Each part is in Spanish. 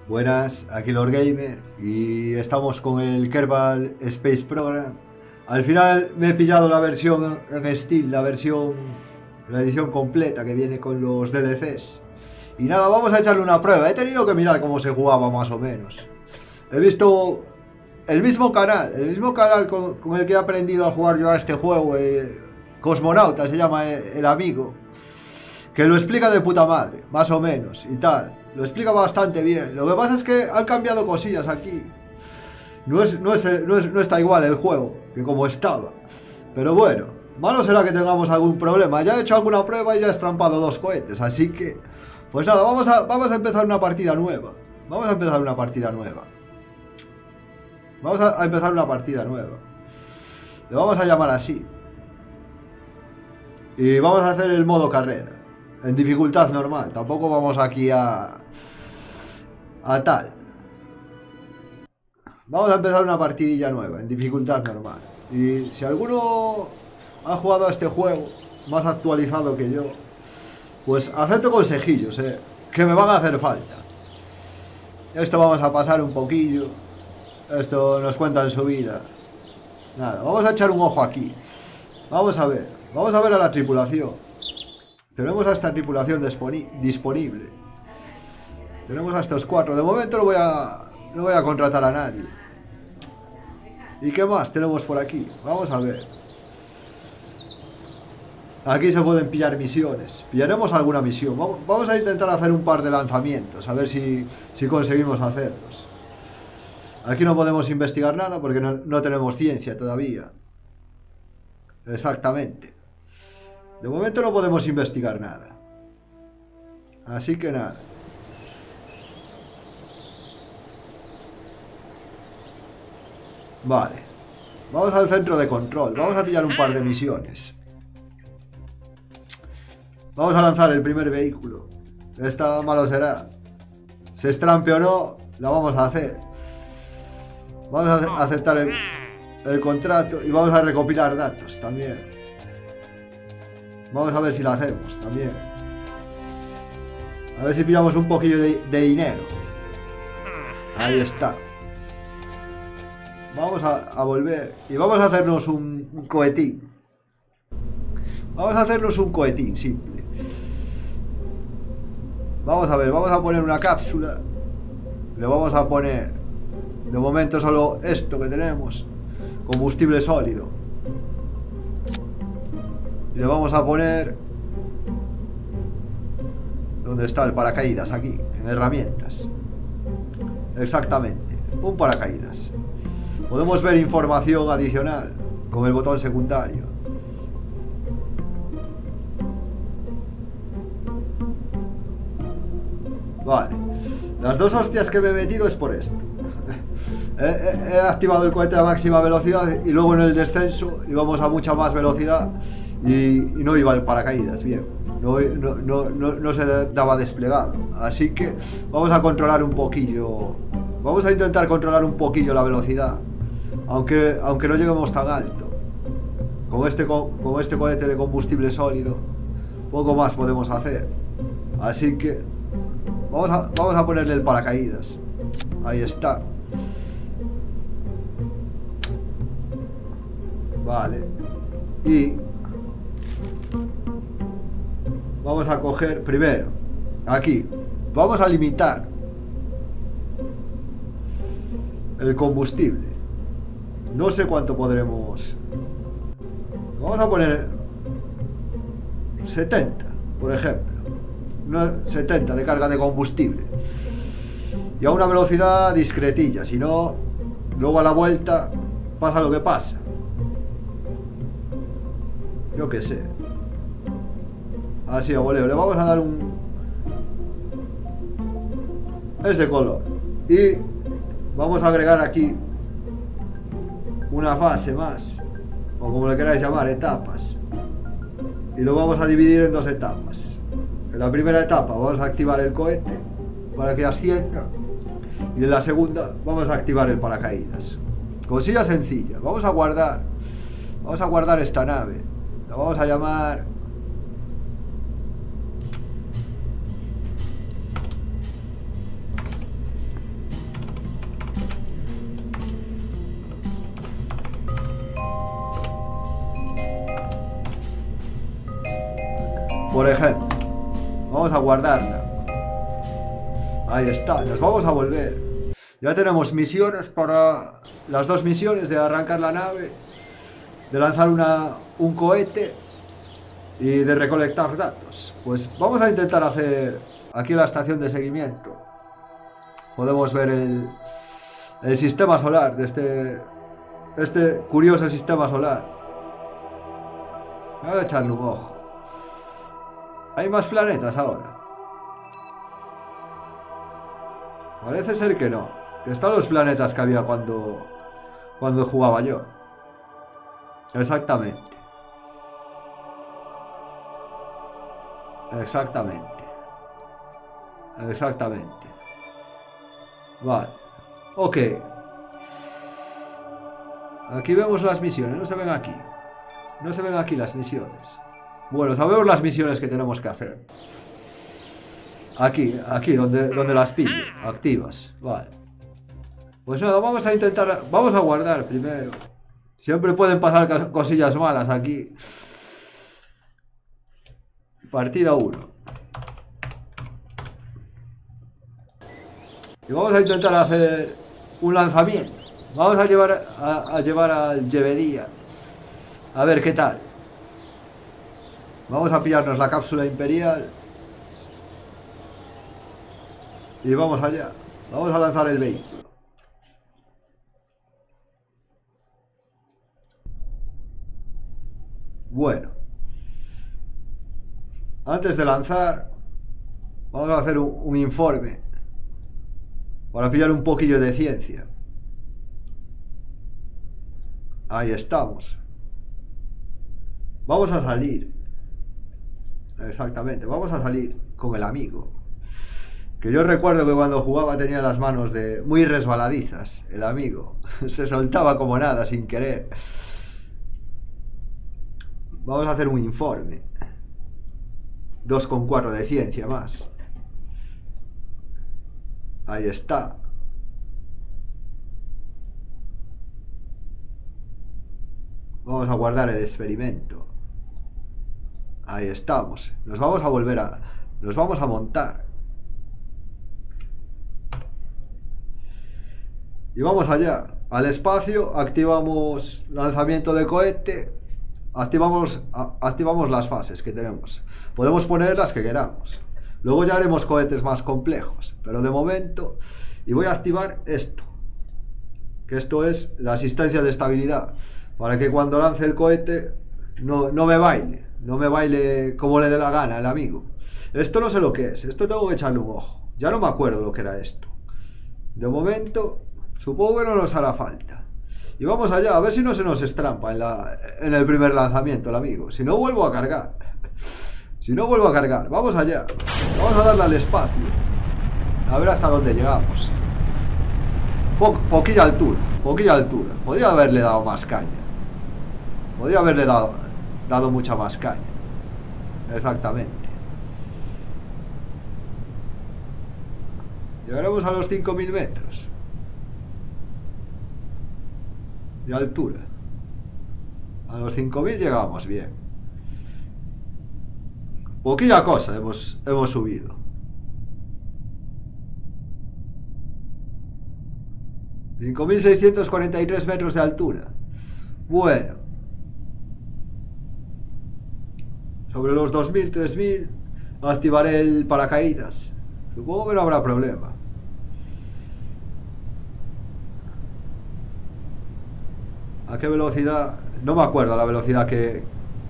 Buenas, aquí Lord Gamer y estamos con el Kerbal Space Program. Al final me he pillado la versión en Steam, la edición completa que viene con los DLCs. Y nada, vamos a echarle una prueba. He tenido que mirar cómo se jugaba más o menos. He visto el mismo canal con el que he aprendido a jugar yo a este juego, Cosmonauta se llama el amigo, que lo explica de puta madre, más o menos, y tal. Lo explica bastante bien. Lo que pasa es que han cambiado cosillas aquí. No está igual el juego que como estaba. Pero bueno, malo será que tengamos algún problema. Ya he hecho alguna prueba y ya he estrampado 2 cohetes. Así que, pues nada, vamos a empezar una partida nueva. Vamos a empezar una partida nueva. Le vamos a llamar así. Y vamos a hacer el modo carrera. En dificultad normal. Tampoco vamos aquí a tal. Vamos a empezar una partidilla nueva. En dificultad normal. Y si alguno ha jugado a este juego más actualizado que yo, pues acepto consejillos, que me van a hacer falta. Esto vamos a pasar un poquillo. Esto nos cuenta en su vida. Nada, vamos a echar un ojo aquí. Vamos a ver a la tripulación. Tenemos a esta tripulación disponible. Tenemos a estos 4. De momento no voy a contratar a nadie. ¿Y qué más tenemos por aquí? Vamos a ver. Aquí se pueden pillar misiones. Pillaremos alguna misión. Vamos a intentar hacer un par de lanzamientos. A ver si conseguimos hacerlos. Aquí no podemos investigar nada porque no tenemos ciencia todavía. Exactamente. De momento no podemos investigar nada. Así que nada. Vale. Vamos al centro de control. Vamos a pillar un par de misiones. Vamos a lanzar el primer vehículo. Esta malo será. Se estrampe o no, la vamos a hacer. Vamos a aceptar el contrato y vamos a recopilar datos también. Vamos a ver si lo hacemos también. A ver si pillamos un poquillo de dinero. Ahí está. Vamos a volver. Y vamos a hacernos un cohetín. Vamos a hacernos un cohetín simple. Vamos a ver, vamos a poner una cápsula. Le vamos a poner, de momento, solo esto que tenemos. Combustible sólido. Y le vamos a poner... ¿Dónde está el paracaídas? Aquí, en herramientas. Exactamente, un paracaídas. Podemos ver información adicional con el botón secundario. Vale. Las 2 hostias que me he metido es por esto. He activado el cohete a máxima velocidad y luego en el descenso íbamos a mucha más velocidad y no iba el paracaídas bien. No se daba desplegado. Así que vamos a controlar un poquillo. Vamos a intentar controlar un poquillo la velocidad. Aunque no lleguemos tan alto. Con este cohete de combustible sólido, poco más podemos hacer. Así que vamos a ponerle el paracaídas. Ahí está. Vale. Y vamos a coger primero. Aquí. Vamos a limitar el combustible. No sé cuánto podremos. Vamos a poner 70, por ejemplo. 70 de carga de combustible. Y a una velocidad discretilla. Si no, luego a la vuelta pasa lo que pasa. Yo qué sé. Así a voleo. Le vamos a dar un... este color. Y vamos a agregar aquí una fase más, o como le queráis llamar, etapas. Y lo vamos a dividir en 2 etapas. En la primera etapa vamos a activar el cohete para que ascienda. Y en la segunda vamos a activar el paracaídas. Cosilla sencilla. Vamos a guardar esta nave. La vamos a llamar por ejemplo. Vamos a guardarla. Ahí está, nos vamos a volver. Ya tenemos misiones para las dos misiones de arrancar la nave, de lanzar un cohete y de recolectar datos. Pues vamos a intentar hacer aquí la estación de seguimiento. Podemos ver el sistema solar de este curioso sistema solar. Voy a echarle un ojo. Hay más planetas ahora. Parece ser que no. Que están los planetas que había cuando jugaba yo. Exactamente. Exactamente. Exactamente. Vale. Ok. Aquí vemos las misiones. No se ven aquí. No se ven aquí las misiones. Bueno, sabemos las misiones que tenemos que hacer. Aquí, donde las pillo. Activas. Vale. Pues nada, vamos a intentar... Vamos a guardar primero. Siempre pueden pasar cosillas malas aquí. Partida 1. Y vamos a intentar hacer un lanzamiento. Vamos a llevar al Llevedía. A ver qué tal. Vamos a pillarnos la cápsula imperial. Y vamos allá. Vamos a lanzar el vehículo. Bueno. Antes de lanzar, vamos a hacer un informe. Para pillar un poquillo de ciencia. Ahí estamos. Vamos a salir. Exactamente, vamos a salir con el amigo. Que yo recuerdo que cuando jugaba tenía las manos muy resbaladizas. El amigo. Se soltaba como nada, sin querer. Vamos a hacer un informe. 2,4 de ciencia más. Ahí está. Vamos a guardar el experimento. Ahí estamos. Nos vamos a volver a... Nos vamos a montar. Y vamos allá. Al espacio, activamos lanzamiento de cohete. Activamos las fases que tenemos. Podemos poner las que queramos. Luego ya haremos cohetes más complejos. Pero de momento... Y voy a activar esto. Que esto es la asistencia de estabilidad. Para que cuando lance el cohete no me baile. No me baile como le dé la gana el amigo. Esto no sé lo que es. Esto tengo que echarle un ojo. Ya no me acuerdo lo que era esto. De momento, supongo que no nos hará falta. Y vamos allá, a ver si no se nos estrampa en el primer lanzamiento el amigo. Si no, vuelvo a cargar. Si no, vuelvo a cargar. Vamos allá. Vamos a darle al espacio. A ver hasta dónde llegamos. Poquilla altura. Poquilla altura. Podría haberle dado más caña. Podría haberle dado mucha más caña. Exactamente. Llegaremos a los 5.000 metros de altura. A los 5.000 llegamos bien. Poquilla cosa hemos subido. $5.643 metros de altura. Bueno. Sobre los 2.000, 3.000 activaré el paracaídas. Supongo que no habrá problema. ¿A qué velocidad? No me acuerdo la velocidad que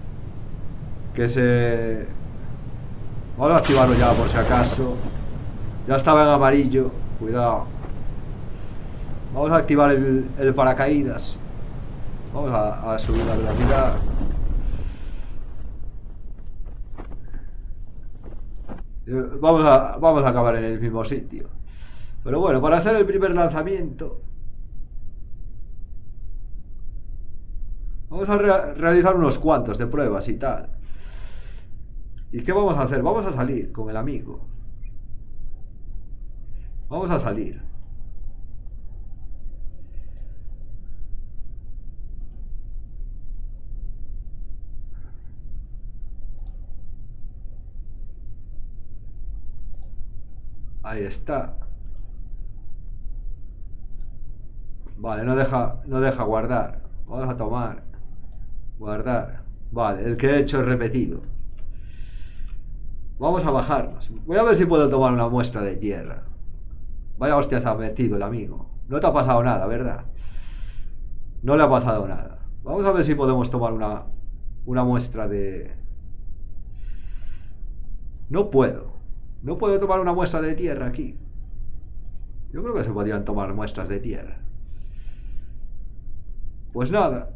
se... Vamos a activarlo ya por si acaso. Ya estaba en amarillo. Cuidado. Vamos a activar el paracaídas. Vamos a subir la velocidad. Vamos a acabar en el mismo sitio. Pero bueno, para hacer el primer lanzamiento vamos a realizar unos cuantos de pruebas y tal. ¿Y qué vamos a hacer? Vamos a salir con el amigo. Vamos a salir. Ahí está. Vale, no deja guardar. Vamos a tomar. Guardar. Vale, el que he hecho es repetido. Vamos a bajarnos. Voy a ver si puedo tomar una muestra de tierra. Vaya hostias ha metido el amigo. No te ha pasado nada, ¿verdad? No le ha pasado nada. Vamos a ver si podemos tomar una muestra de... No puedo. No puedo tomar una muestra de tierra aquí. Yo creo que se podían tomar muestras de tierra. Pues nada.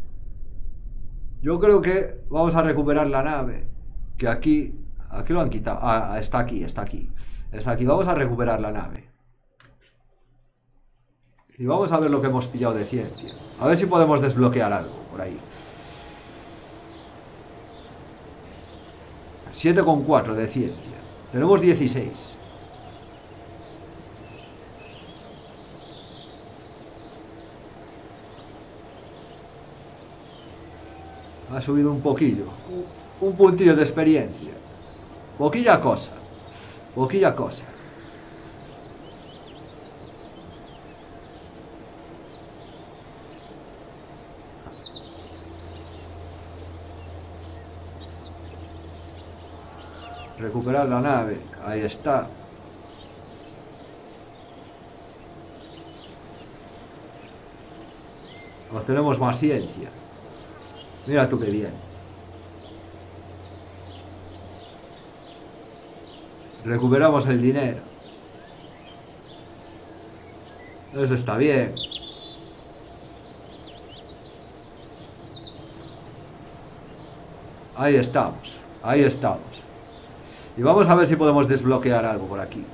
Yo creo que vamos a recuperar la nave. Que aquí lo han quitado. Ah, está aquí, está aquí. Está aquí. Vamos a recuperar la nave. Y vamos a ver lo que hemos pillado de ciencia. A ver si podemos desbloquear algo por ahí. 7,4 de ciencia. Tenemos 16. Ha subido un poquillo. Un puntillo de experiencia. Poquilla cosa. Poquilla cosa. Recuperar la nave. Ahí está. Obtenemos más ciencia. Mira tú qué bien. Recuperamos el dinero. Eso está bien. Ahí estamos. Ahí estamos. Y vamos a ver si podemos desbloquear algo por aquí.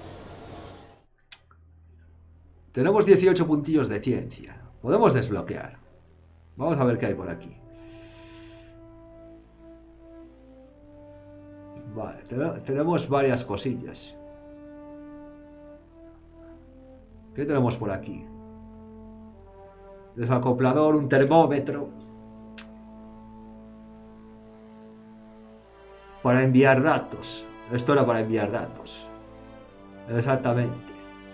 Tenemos 18 puntillos de ciencia. Podemos desbloquear. Vamos a ver qué hay por aquí. Vale, tenemos varias cosillas. ¿Qué tenemos por aquí? Desacoplador, un termómetro. Para enviar datos. Esto era para enviar datos. Exactamente.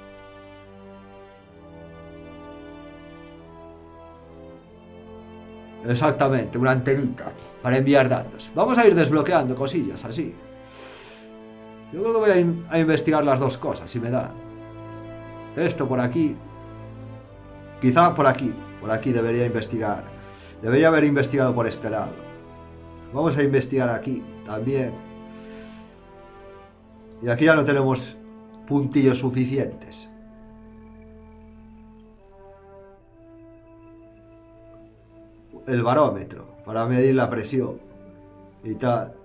Exactamente, una antenita para enviar datos. Vamos a ir desbloqueando cosillas así. Yo creo que voy a investigar las dos cosas, si me da. Esto por aquí. Quizá por aquí. Por aquí debería investigar. Debería haber investigado por este lado. Vamos a investigar aquí también. Y aquí ya no tenemos puntillos suficientes. El barómetro para medir la presión y tal.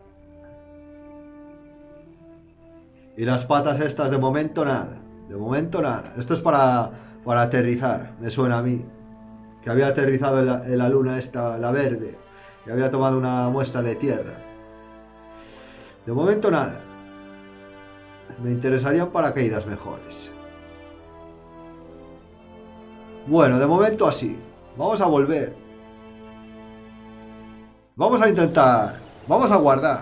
Y las patas estas de momento nada. De momento nada. Esto es para aterrizar, me suena a mí. Que había aterrizado en la luna esta, la verde. Y había tomado una muestra de tierra. De momento nada. Me interesarían paracaídas mejores. Bueno, de momento así. Vamos a volver. Vamos a intentar. Vamos a guardar.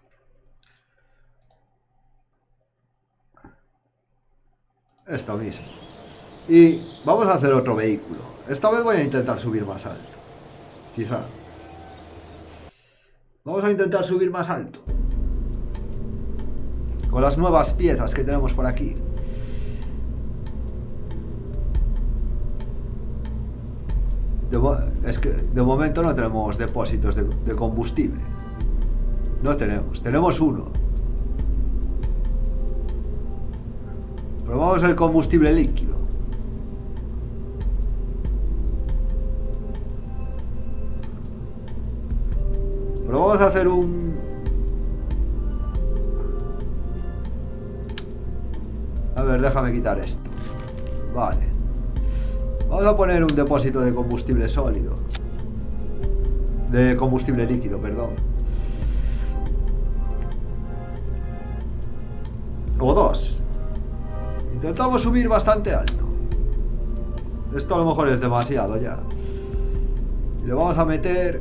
Esto mismo. Y vamos a hacer otro vehículo. Esta vez voy a intentar subir más alto. Quizá. Vamos a intentar subir más alto. Con las nuevas piezas que tenemos por aquí. Es que de momento no tenemos depósitos de combustible. No tenemos. Tenemos uno. Probamos el combustible líquido. Pero vamos a hacer un... A ver, déjame quitar esto. Vale. Vamos a poner un depósito de combustible sólido. De combustible líquido, perdón. O dos. Intentamos subir bastante alto. Esto a lo mejor es demasiado ya. Y le vamos a meter...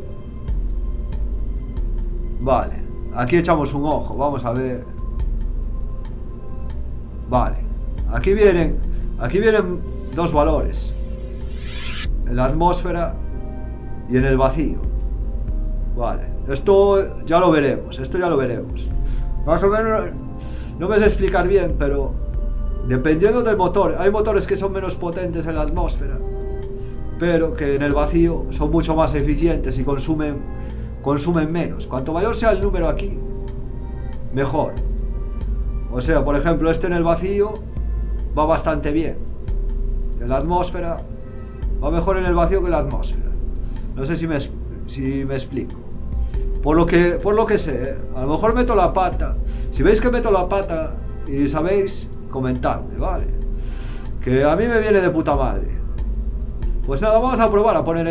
Vale. Aquí echamos un ojo. Vamos a ver. Vale. Aquí vienen dos valores. En la atmósfera y en el vacío. Vale. Esto ya lo veremos. Esto ya lo veremos. Más o menos no me sé explicar bien, pero dependiendo del motor. Hay motores que son menos potentes en la atmósfera, pero que en el vacío son mucho más eficientes y consumen menos. Cuanto mayor sea el número aquí, mejor. O sea, por ejemplo, este en el vacío va bastante bien. En la atmósfera va mejor en el vacío que en la atmósfera. No sé si me explico. Por lo que sé, ¿eh? A lo mejor meto la pata. Si veis que meto la pata y sabéis, comentadme, ¿vale? Que a mí me viene de puta madre. Pues nada, vamos a probar a poner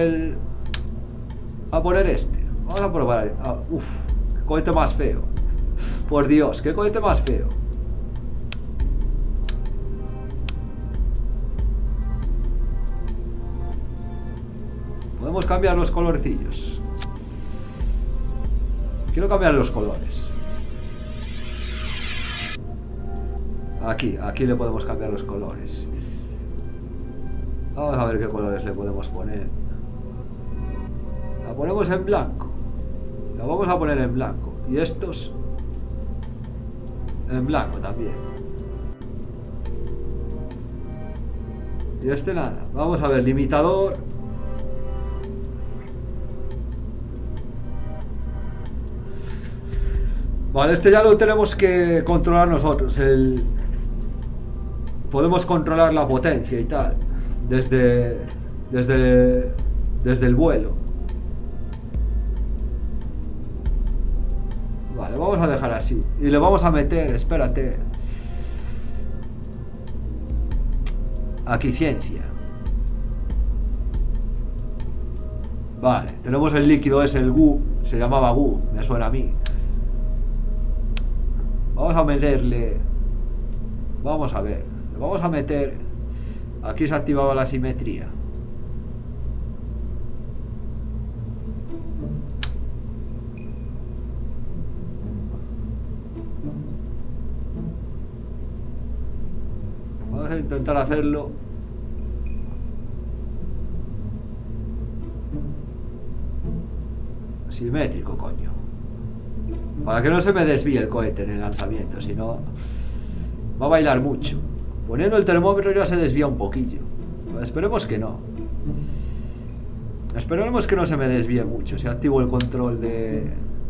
este. Vamos a probar. Uf, qué cohete más feo. Por Dios, qué cohete más feo. Podemos cambiar los colorcillos. Quiero cambiar los colores. Aquí le podemos cambiar los colores. Vamos a ver qué colores le podemos poner. La ponemos en blanco. La vamos a poner en blanco. Y estos en blanco también. Y este nada. Vamos a ver, limitador. Vale, este ya lo tenemos que controlar nosotros. Podemos controlar la potencia y tal. Desde el vuelo. Vale, vamos a dejar así. Y le vamos a meter, espérate. Aquí ciencia. Vale, tenemos el líquido ese, el GU. Se llamaba GU, me suena a mí. Vamos a meterle. Vamos a ver. Le vamos a meter. Aquí se activaba la simetría. Vamos a intentar hacerlo. Simétrico, coño. Para que no se me desvíe el cohete en el lanzamiento, si no va a bailar mucho. Poniendo el termómetro ya se desvía un poquillo. Esperemos que no. Esperemos que no se me desvíe mucho. Si activo el control de...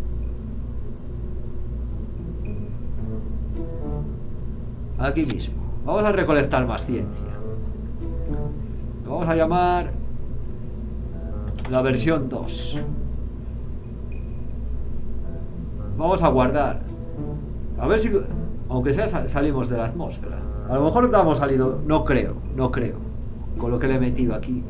Aquí mismo. Vamos a recolectar más ciencia. Lo vamos a llamar la versión 2. Vamos a guardar. A ver si... Aunque sea salimos de la atmósfera. A lo mejor no hemos salido. No creo. Con lo que le he metido aquí.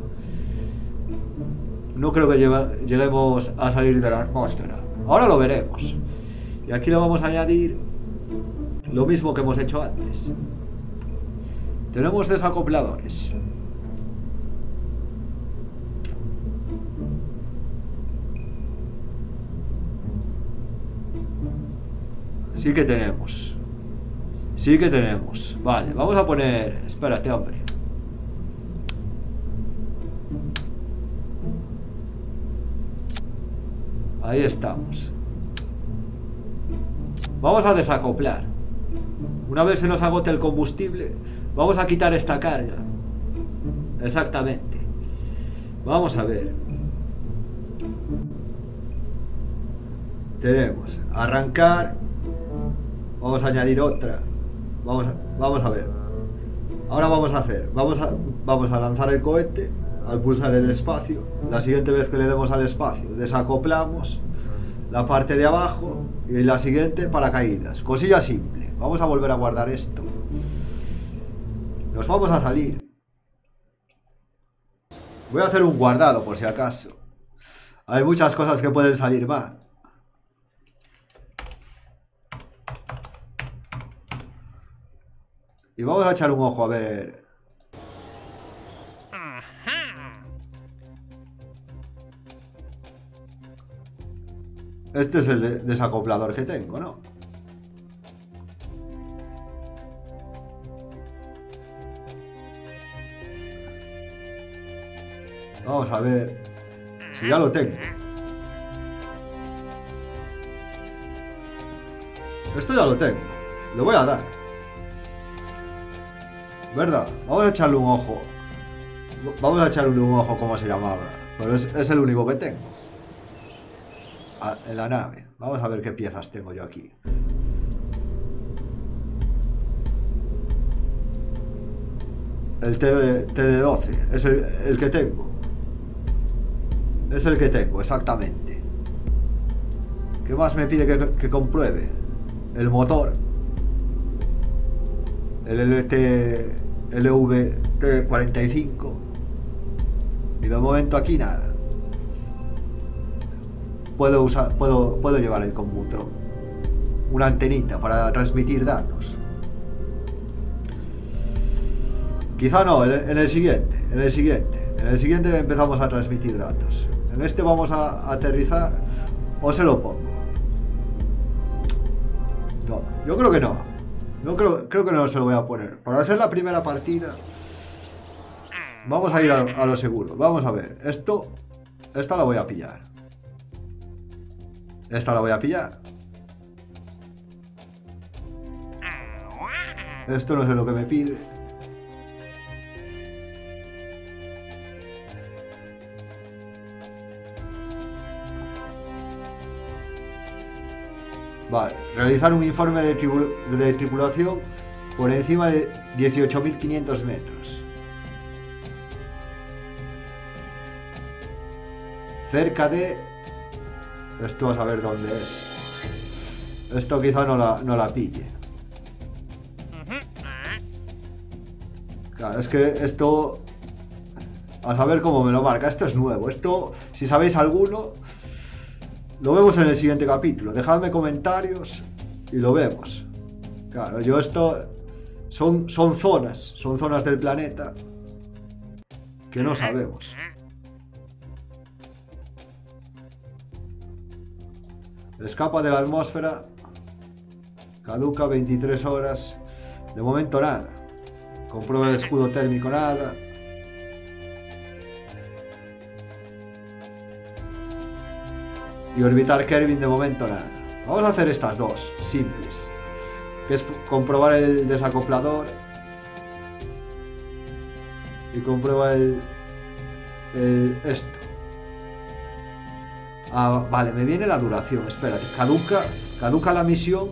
No creo que lleguemos a salir de la atmósfera. Ahora lo veremos. Y aquí le vamos a añadir lo mismo que hemos hecho antes. Tenemos desacopladores. Sí que tenemos. Vale, vamos a poner... Espérate, hombre. Ahí estamos. Vamos a desacoplar. Una vez se nos agote el combustible, vamos a quitar esta carga. Exactamente. Vamos a ver. Tenemos arrancar. Vamos a añadir otra. Vamos a ver. Ahora vamos a hacer. Vamos a lanzar el cohete. Al pulsar el espacio. La siguiente vez que le demos al espacio, desacoplamos la parte de abajo. Y la siguiente, paracaídas. Cosilla simple. Vamos a volver a guardar esto. Nos vamos a salir. Voy a hacer un guardado por si acaso. Hay muchas cosas que pueden salir mal. Y vamos a echar un ojo a ver. Este es el desacoplador que tengo, ¿no? Vamos a ver si ya lo tengo. Esto ya lo tengo. Le voy a dar. ¿Verdad? Vamos a echarle un ojo. Vamos a echarle un ojo cómo se llamaba. Pero es el único que tengo. En la nave. Vamos a ver qué piezas tengo yo aquí. El TD12. Es el que tengo. Es el que tengo, exactamente. ¿Qué más me pide que compruebe? El motor. El LVT45. Y de momento aquí nada. Puedo llevar el Commutron. Una antenita para transmitir datos. Quizá no, en el siguiente. En el siguiente empezamos a transmitir datos. En este vamos a aterrizar. ¿O se lo pongo? No, yo creo que no. Creo que no se lo voy a poner. Para hacer la primera partida, vamos a ir a lo seguro. Vamos a ver. Esta la voy a pillar. Esta la voy a pillar. Esto no sé lo que me pide. Vale, realizar un informe de tripulación por encima de 18.500 metros. Cerca de... Esto a saber dónde es. Esto quizá no la pille. Claro, es que esto... A saber cómo me lo marca. Esto es nuevo. Esto, si sabéis alguno... Lo vemos en el siguiente capítulo. Dejadme comentarios y lo vemos. Claro, yo esto... Son zonas del planeta que no sabemos. Escapa de la atmósfera. Caduca 23 horas. De momento nada. Comprueba el escudo térmico, nada. Y orbitar Kerbin, de momento nada. Vamos a hacer estas dos, simples. Que es comprobar el desacoplador. Y comprueba esto. Ah, vale, me viene la duración. Espérate, caduca la misión.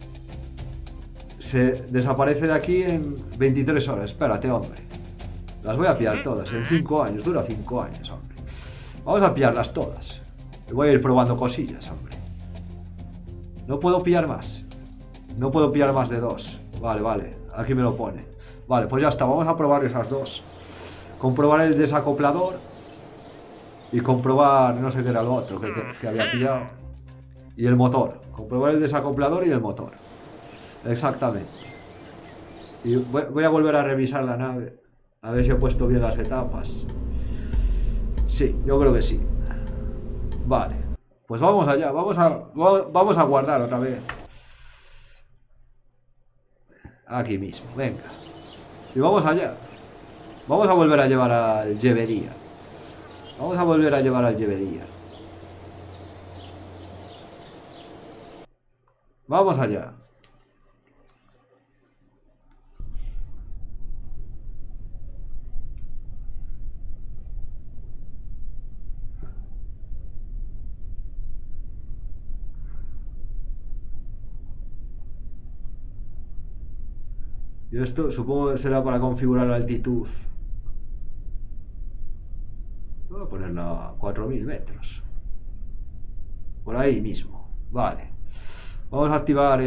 Se desaparece de aquí en 23 horas. Espérate, hombre. Las voy a pillar todas. En 5 años. Dura 5 años, hombre. Vamos a pillarlas todas. Y voy a ir probando cosillas, hombre. No puedo pillar más. No puedo pillar más de 2. Vale. Aquí me lo pone. Vale, pues ya está. Vamos a probar esas dos. Comprobar el desacoplador. Y comprobar... No sé qué era lo otro que había pillado. Y el motor. Comprobar el desacoplador y el motor. Exactamente. Y voy a volver a revisar la nave. A ver si he puesto bien las etapas. Sí, yo creo que sí. Vale, pues vamos allá, vamos a guardar otra vez. Aquí mismo, venga. Y vamos allá. Vamos a volver a llevar al Llevería. Vamos allá. Y esto supongo que será para configurar la altitud. Voy a ponerla a 4.000 metros. Por ahí mismo. Vale. Vamos a activar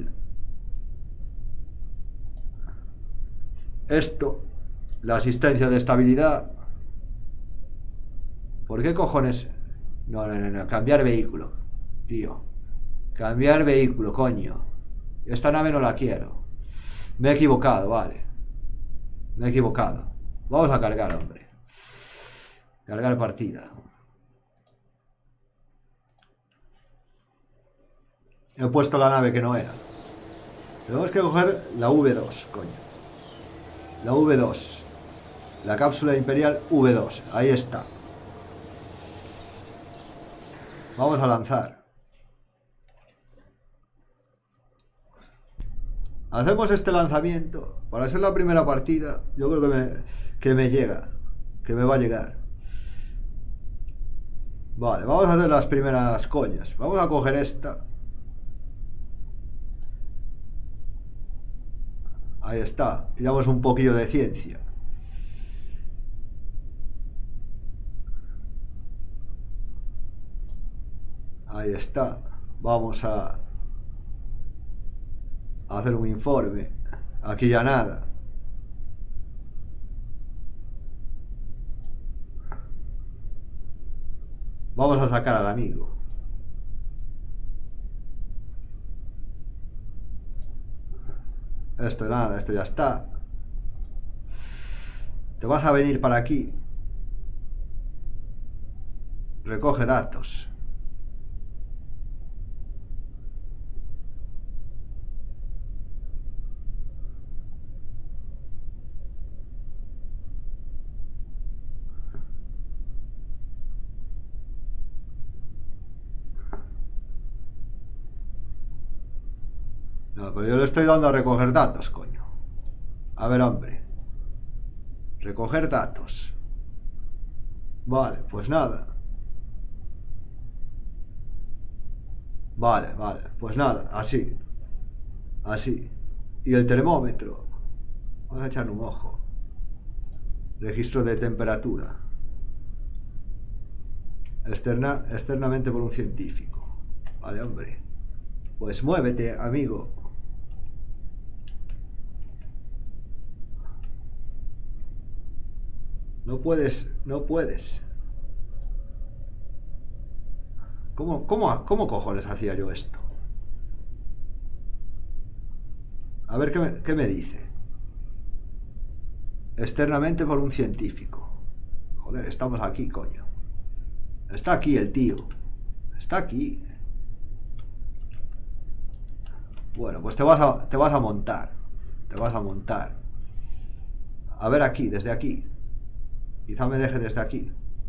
la asistencia de estabilidad. ¿Por qué cojones? No. Cambiar vehículo. Tío. Cambiar vehículo, coño. Esta nave no la quiero. Me he equivocado, vale. Me he equivocado. Vamos a cargar, hombre. Cargar partida. He puesto la nave que no era. Tenemos que coger la V2, coño. La V2. La cápsula imperial V2. Ahí está. Vamos a lanzar. Hacemos este lanzamiento. Para ser la primera partida, yo creo que me llega. Que me va a llegar. Vale, vamos a hacer las primeras coñas. Vamos a coger esta. Ahí está. Pillamos un poquillo de ciencia. Ahí está. Vamos a hacer un informe. Aquí ya nada. Vamos a sacar al amigo. Esto nada, esto ya está. Te vas a venir para aquí. Recoge datos. No, pero yo le estoy dando a recoger datos, coño. A ver, hombre. Recoger datos. Vale, pues nada. Vale, pues nada, así. Así. Y el termómetro. Vamos a echarle un ojo. Registro de temperatura. Externamente por un científico. Vale, hombre. Pues muévete, amigo. No puedes. ¿Cómo cojones hacía yo esto? A ver qué me dice. Externamente por un científico. Joder, estamos aquí, coño. Está aquí el tío. Está aquí. Bueno, pues te vas a montar. Te vas a montar. A ver aquí, desde aquí. Quizá me deje desde aquí.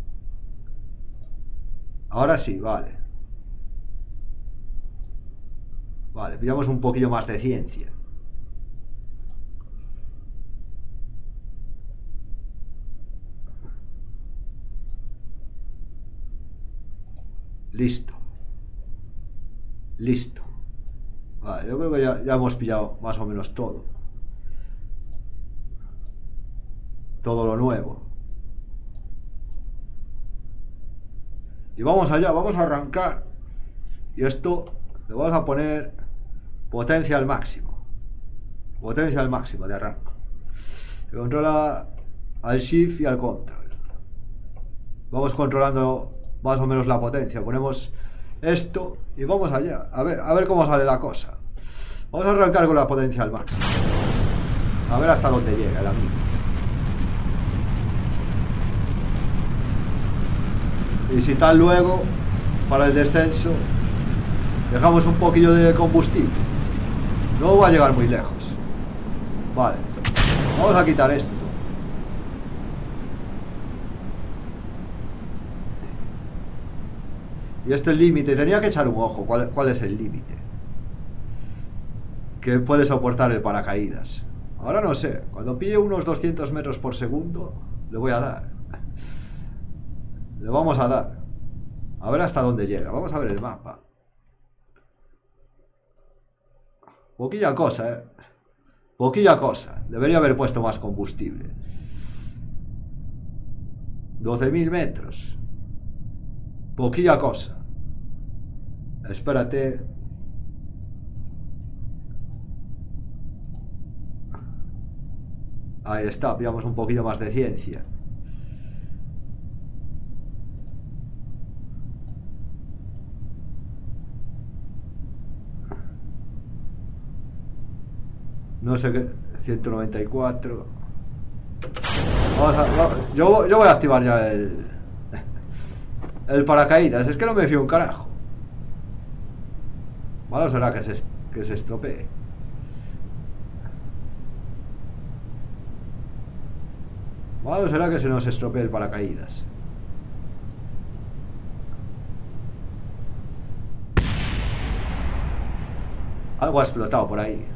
Ahora sí, vale. Vale, pillamos un poquillo más de ciencia. Listo. Listo. Vale, yo creo que ya hemos pillado más o menos todo. Todo lo nuevo. Y vamos allá, vamos a arrancar. Y esto le vamos a poner potencia al máximo. Potencia al máximo de arranque. Se controla al shift y al control. Vamos controlando más o menos la potencia. Ponemos esto y vamos allá. A ver cómo sale la cosa. Vamos a arrancar con la potencia al máximo. A ver hasta dónde llega el amigo. Y si tal luego, para el descenso, dejamos un poquillo de combustible. No va a llegar muy lejos. Vale. Vamos a quitar esto. Y este es el límite. Tenía que echar un ojo. ¿Cuál es el límite que puede soportar el paracaídas? Ahora no sé. Cuando pille unos 200 metros por segundo, le voy a dar. Le vamos a dar. A ver hasta dónde llega. Vamos a ver el mapa. Poquilla cosa, Poquilla cosa. Debería haber puesto más combustible. 12.000 metros. Poquilla cosa. Espérate. Ahí está. Pillamos un poquillo más de ciencia. No sé qué. 194. Yo voy a activar ya el paracaídas. Es que no me fío un carajo. Malo será que se estropee. Malo será que se nos estropee el paracaídas. Algo ha explotado por ahí.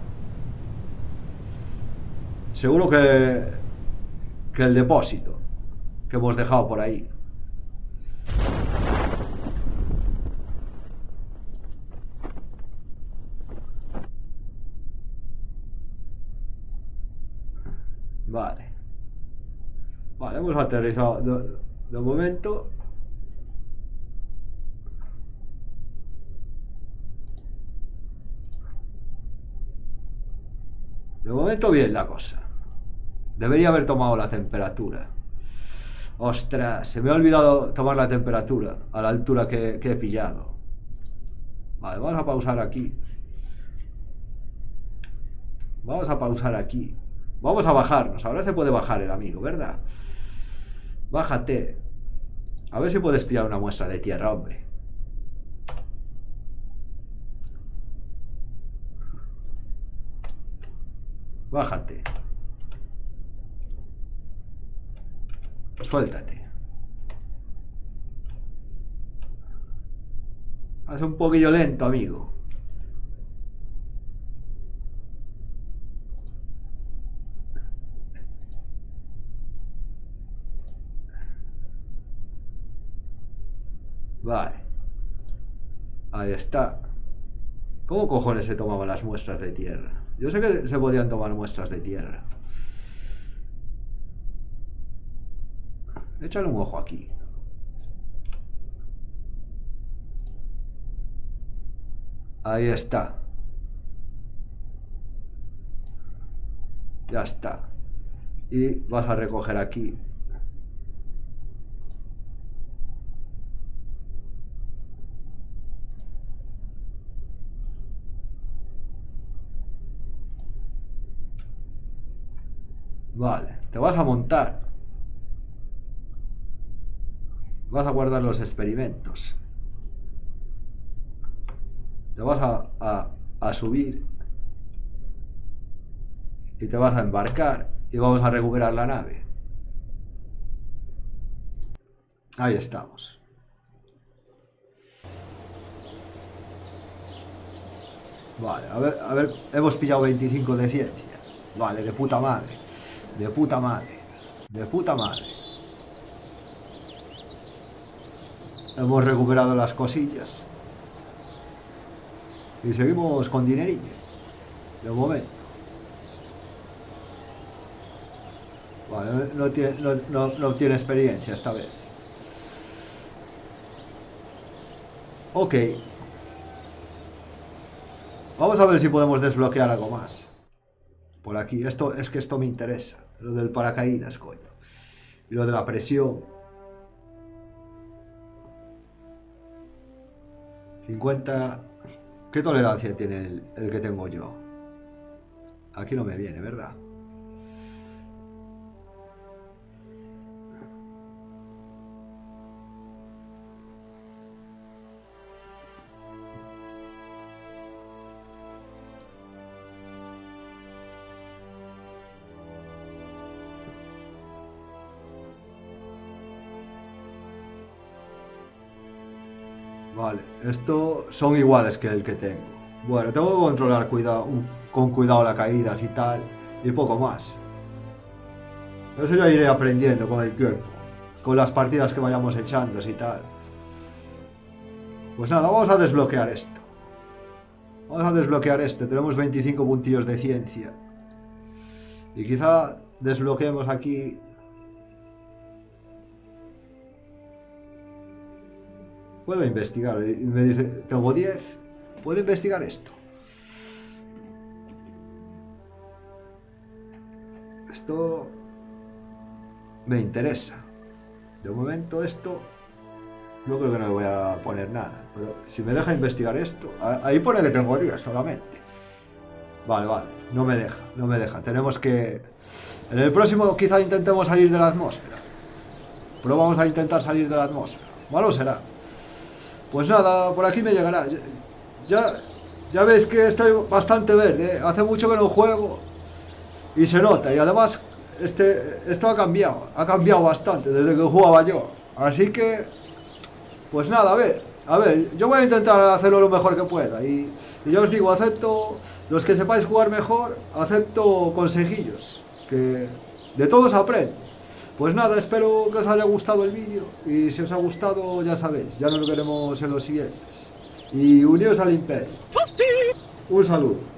Seguro que el depósito que hemos dejado por ahí. Vale. Vale, hemos aterrizado de momento. De momento bien la cosa. Debería haber tomado la temperatura. Ostras, se me ha olvidado tomar la temperatura a la altura que he pillado. Vale, vamos a pausar aquí. Vamos a pausar aquí. Vamos a bajarnos. Ahora se puede bajar el amigo, ¿verdad? Bájate. A ver si puedes pillar una muestra de tierra, hombre. Bájate. Suéltate. Haz un poquillo lento, amigo. Vale. Ahí está. ¿Cómo cojones se tomaban las muestras de tierra? Yo sé que se podían tomar muestras de tierra. Échale un ojo aquí. Ahí está. Ya está. Y vas a recoger aquí. Vale, te vas a montar. Vas a guardar los experimentos. Te vas a subir. Y te vas a embarcar. Y vamos a recuperar la nave. Ahí estamos. Vale, a ver, hemos pillado 25 de ciencia. Vale, de puta madre. De puta madre. De puta madre. Hemos recuperado las cosillas. Y seguimos con dinerillo. De momento. Vale, no tiene experiencia esta vez. Ok. Vamos a ver si podemos desbloquear algo más. Por aquí. Es que esto me interesa. Lo del paracaídas, coño. Y lo de la presión. 50... ¿Qué tolerancia tiene el que tengo yo? Aquí no me viene, ¿verdad? Vale, estos son iguales que el que tengo. Bueno, tengo que controlar con cuidado las caídas y tal, y poco más. Eso ya iré aprendiendo con el tiempo, con las partidas que vayamos echando y tal. Pues nada, vamos a desbloquear esto. Vamos a desbloquear este, tenemos 25 puntillos de ciencia. Y quizá desbloqueemos aquí... Puedo investigar, y me dice, tengo 10, ¿puedo investigar esto? Esto me interesa. De momento esto, yo creo que no le voy a poner nada, pero si me deja investigar esto, ahí pone que tengo 10 solamente. Vale, no me deja, tenemos que... En el próximo quizá intentemos salir de la atmósfera. Pero vamos a intentar salir de la atmósfera, malo será. Pues nada, por aquí me llegará. Ya veis que estoy bastante verde, ¿eh? Hace mucho que no juego. Y se nota. Y además esto ha cambiado bastante desde que jugaba yo. Así que, pues nada, a ver, yo voy a intentar hacerlo lo mejor que pueda. Y ya os digo, acepto, los que sepáis jugar mejor, acepto consejillos, que de todos aprendo. Pues nada, espero que os haya gustado el vídeo, y si os ha gustado, ya sabéis, ya nos veremos en los siguientes. Y uníos al imperio. Un saludo.